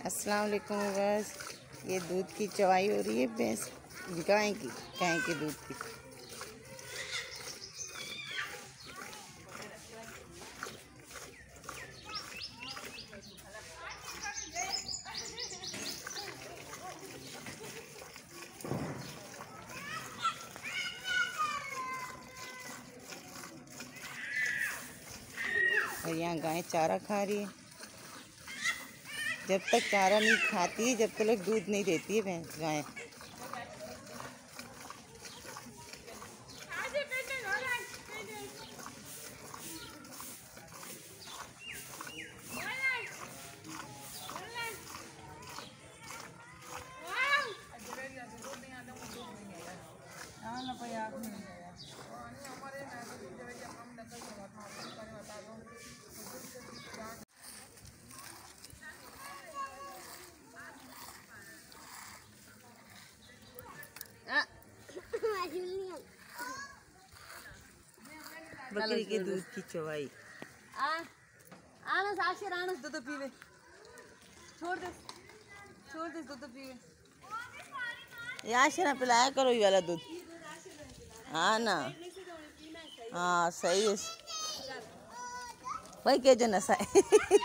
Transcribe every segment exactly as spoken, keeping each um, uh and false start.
अस्सलाम वालेकुम बस। ये दूध की चवाई हो रही है भैंस गाय की गाय के दूध की। और यहाँ गाय चारा खा रही है। जब तक चारा नहीं खाती है जब तक दूध नहीं देती है भैंस गाय। बकरी के दूध की चवाई। आ आना साक्षी रानस दूध पीवे। छोड़ दे छोड़ दे दूध पीवे। यहाँ से ना पिलाया करो ये वाला दूध। हाँ ना, हाँ सही है भाई। के जो नशा है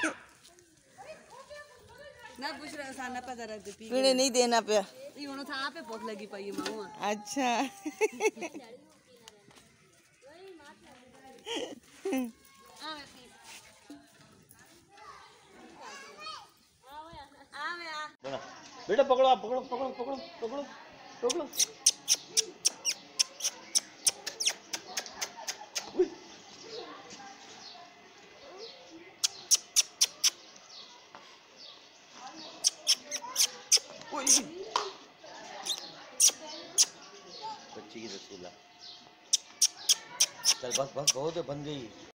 ना पूछ रहा साना पता रहा दे पी पीने नहीं देना पे। ये उन्होंने था पे बहुत लगी पाई मामा। अच्छा बेटा पकड़ो आप पकड़ो पकड़ो पकड़ो पकड़ो पकड़ो। बच्ची की रसूला। चल बस बस बहुत है, बन गई।